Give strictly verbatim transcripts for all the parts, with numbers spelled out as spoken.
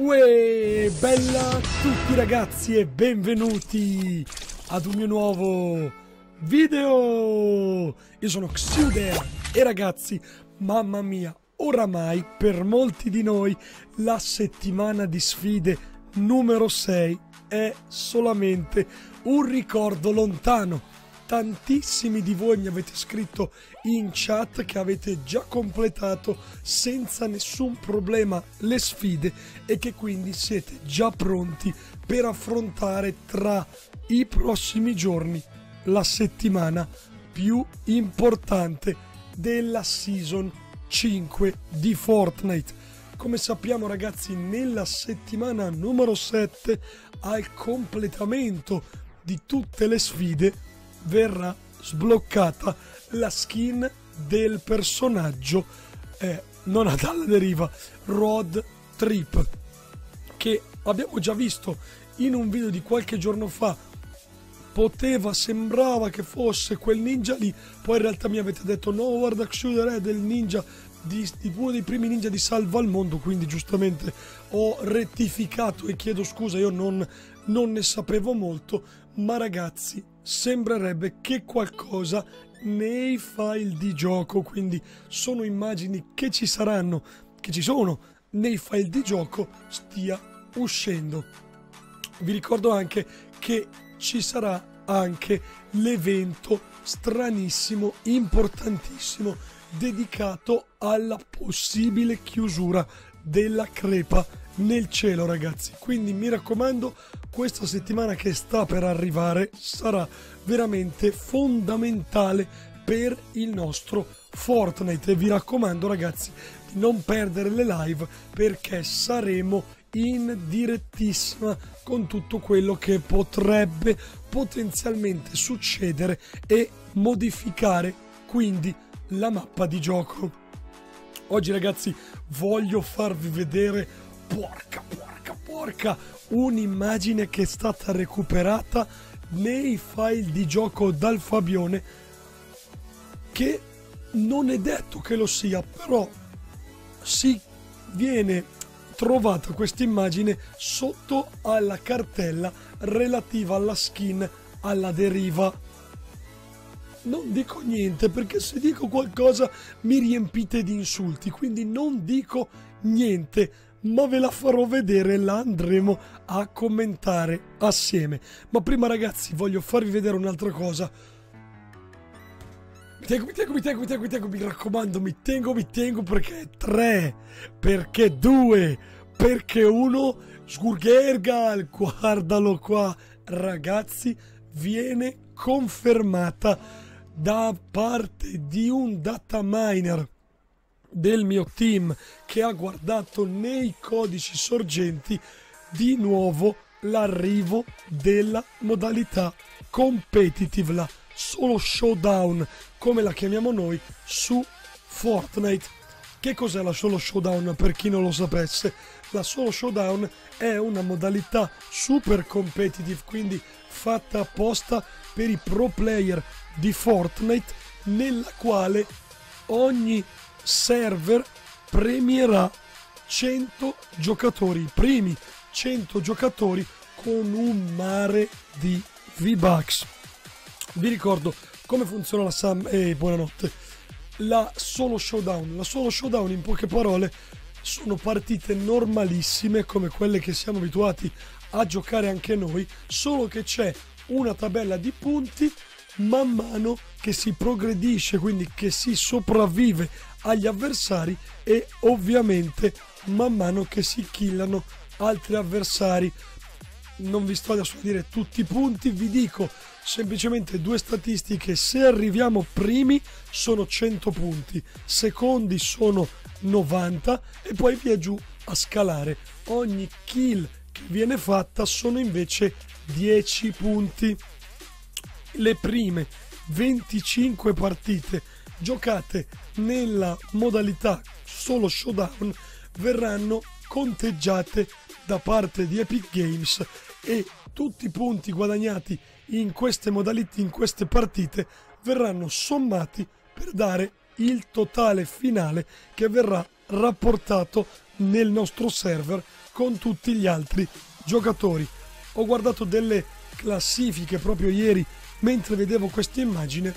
Uè, bella a tutti ragazzi e benvenuti ad un mio nuovo video. Io sono Xuder e ragazzi, mamma mia, oramai per molti di noi la settimana di sfide numero sei è solamente un ricordo lontano. Tantissimi di voi mi avete scritto in chat che avete già completato senza nessun problema le sfide e che quindi siete già pronti per affrontare tra i prossimi giorni la settimana più importante della season cinque di Fortnite. Come sappiamo ragazzi, nella settimana numero sette al completamento di tutte le sfide verrà sbloccata la skin del personaggio eh, non ad alla deriva Road Trip, che abbiamo già visto in un video di qualche giorno fa. Poteva, sembrava che fosse quel ninja lì, poi in realtà mi avete detto no, guarda, Xuder è del ninja di, di uno dei primi ninja di Salva al Mondo, quindi giustamente ho rettificato e chiedo scusa, io non, non ne sapevo molto, ma ragazzi sembrerebbe che qualcosa nei file di gioco, quindi sono immagini che ci saranno, che ci sono nei file di gioco, stia uscendo. Vi ricordo anche che ci sarà anche l'evento stranissimo, importantissimo, dedicato alla possibile chiusura della crepa nel cielo ragazzi, quindi mi raccomando, questa settimana che sta per arrivare sarà veramente fondamentale per il nostro Fortnite e vi raccomando ragazzi di non perdere le live perché saremo in direttissima con tutto quello che potrebbe potenzialmente succedere e modificare quindi la mappa di gioco. Oggi ragazzi voglio farvi vedere, porca porca porca, un'immagine che è stata recuperata nei file di gioco dal Fabione, che non è detto che lo sia, però si viene trovata questa immagine sotto alla cartella relativa alla skin alla deriva. Non dico niente perché se dico qualcosa mi riempite di insulti, quindi non dico niente, ma ve la farò vedere e la andremo a commentare assieme. Ma prima ragazzi voglio farvi vedere un'altra cosa. Mi tengo, mi tengo, mi tengo, mi tengo, mi tengo, mi raccomando, mi tengo, mi tengo perché tre, perché due, perché uno, Sgurgergal, guardalo qua. Ragazzi, viene confermata da parte di un data miner del mio team che ha guardato nei codici sorgenti di nuovo l'arrivo della modalità competitive, la solo showdown come la chiamiamo noi su Fortnite. Che cos'è la solo showdown per chi non lo sapesse? La solo showdown è una modalità super competitive, quindi fatta apposta per i pro player di Fortnite, nella quale ogni server premierà cento giocatori, i primi cento giocatori con un mare di V-Bucks. Vi ricordo come funziona la Sam e eh, buonanotte. La solo showdown, la solo showdown in poche parole sono partite normalissime come quelle che siamo abituati a giocare anche noi, solo che c'è una tabella di punti man mano che si progredisce, quindi che si sopravvive agli avversari e ovviamente man mano che si killano altri avversari. Non vi sto adesso a dire tutti i punti, vi dico semplicemente due statistiche: se arriviamo primi sono cento punti, secondi sono novanta e poi via giù a scalare. Ogni kill che viene fatta sono invece dieci punti. Le prime venticinque partite giocate nella modalità solo showdown verranno conteggiate da parte di Epic Games e tutti i punti guadagnati in queste modalità, in queste partite, verranno sommati per dare il totale finale che verrà rapportato nel nostro server con tutti gli altri giocatori. Ho guardato delle classifiche proprio ieri mentre vedevo questa immagine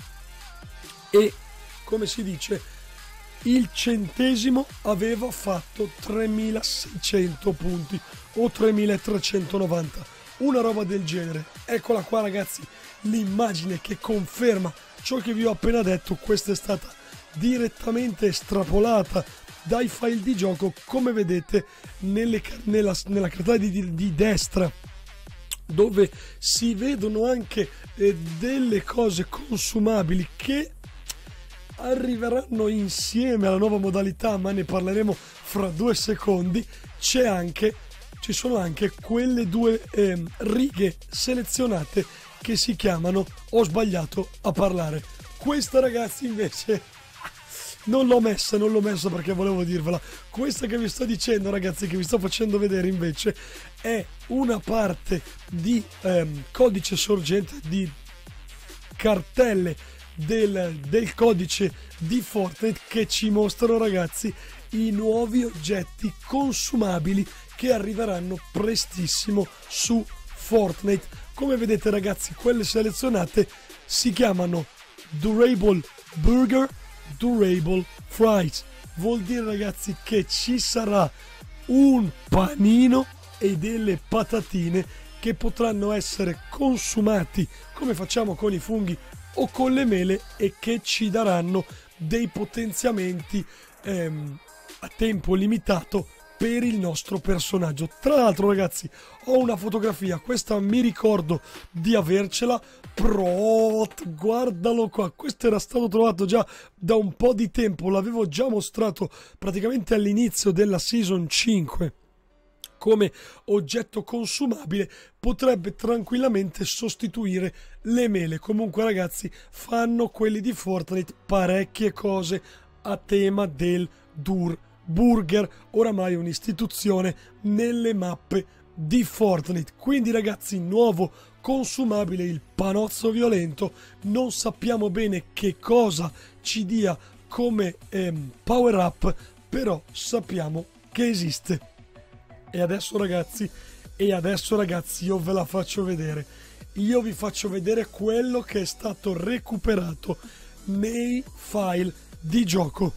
e, come si dice, il centesimo aveva fatto tremilaseicento punti o tremilatrecentonovanta, una roba del genere. Eccola qua ragazzi, l'immagine che conferma ciò che vi ho appena detto. Questa è stata direttamente estrapolata dai file di gioco, come vedete nelle, nella, nella cartella di, di destra, dove si vedono anche eh, delle cose consumabili che arriveranno insieme alla nuova modalità, ma ne parleremo fra due secondi. C'è anche, ci sono anche quelle due eh, righe selezionate che si chiamano "ho sbagliato a parlare". Questa ragazzi invece non l'ho messa, non l'ho messa perché volevo dirvela. Questa che vi sto dicendo ragazzi, che vi sto facendo vedere invece, è una parte di ehm, codice sorgente, di cartelle del, del codice di Fortnite che ci mostrano ragazzi i nuovi oggetti consumabili che arriveranno prestissimo su Fortnite. Come vedete ragazzi, quelle selezionate si chiamano Durable Burger, Durable Fries. Vuol dire ragazzi che ci sarà un panino e delle patatine che potranno essere consumati come facciamo con i funghi o con le mele e che ci daranno dei potenziamenti ehm, a tempo limitato per il nostro personaggio. Tra l'altro ragazzi, ho una fotografia, questa mi ricordo di avercela. Prot, guardalo qua, questo era stato trovato già da un po' di tempo, l'avevo già mostrato praticamente all'inizio della season cinque come oggetto consumabile. Potrebbe tranquillamente sostituire le mele. Comunque ragazzi, fanno quelli di Fortnite parecchie cose a tema del Dur Burger, oramai un'istituzione nelle mappe di Fortnite. Quindi ragazzi, nuovo consumabile, il panozzo violento. Non sappiamo bene che cosa ci dia come ehm, power up, però sappiamo che esiste. E adesso ragazzi, e adesso ragazzi io ve la faccio vedere. Io vi faccio vedere quello che è stato recuperato nei file di gioco.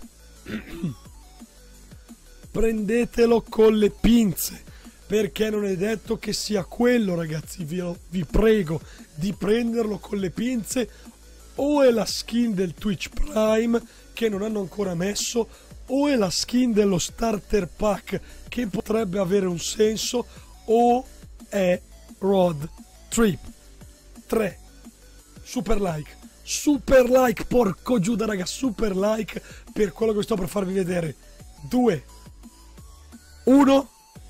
Prendetelo con le pinze, perché non è detto che sia quello ragazzi. Vi, vi prego di prenderlo con le pinze. O è la skin del Twitch Prime che non hanno ancora messo, o è la skin dello starter pack che potrebbe avere un senso, o è Road Trip. tre super like, super like, porco Giuda raga, super like per quello che sto per farvi vedere. due uno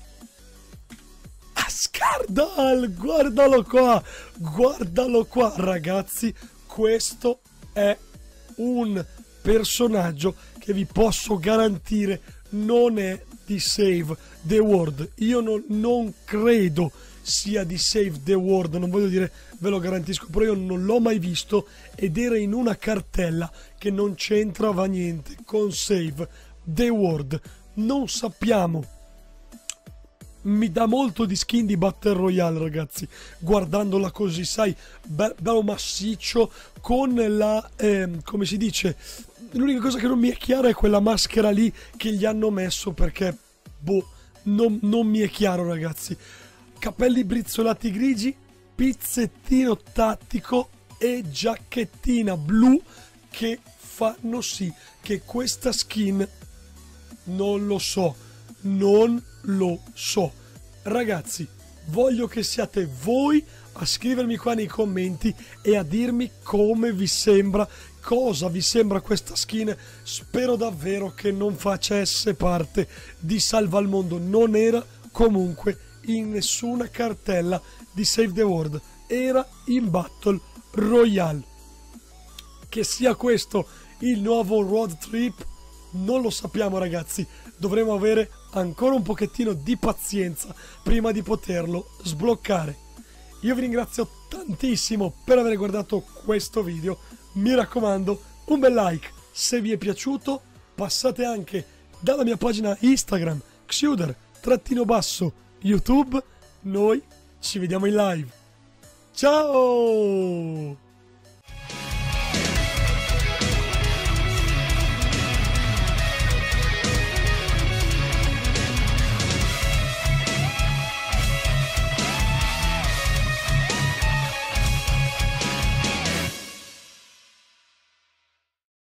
Ascardal, guardalo qua, guardalo qua ragazzi, questo è un personaggio che vi posso garantire non è di Save the World. Io non, non credo sia di Save the World, non voglio dire ve lo garantisco, però io non l'ho mai visto ed era in una cartella che non c'entrava niente con Save the World. Non sappiamo. Mi dà molto di skin di Battle Royale ragazzi, guardandola così, sai, be bello massiccio con la, eh, come si dice, l'unica cosa che non mi è chiara è quella maschera lì che gli hanno messo, perché boh, non, non mi è chiaro ragazzi. Capelli brizzolati grigi, pizzettino tattico e giacchettina blu che fanno sì che questa skin, non lo so, non lo so ragazzi, voglio che siate voi a scrivermi qua nei commenti e a dirmi come vi sembra, cosa vi sembra questa skin. Spero davvero che non facesse parte di Salva al Mondo, non era comunque in nessuna cartella di Save the World, era in Battle Royale. Che sia questo il nuovo Road Trip non lo sappiamo ragazzi, dovremo avere ancora un pochettino di pazienza prima di poterlo sbloccare. Io vi ringrazio tantissimo per aver guardato questo video, mi raccomando un bel like se vi è piaciuto, passate anche dalla mia pagina Instagram Xuder trattino basso YouTube. Noi ci vediamo in live. Ciao!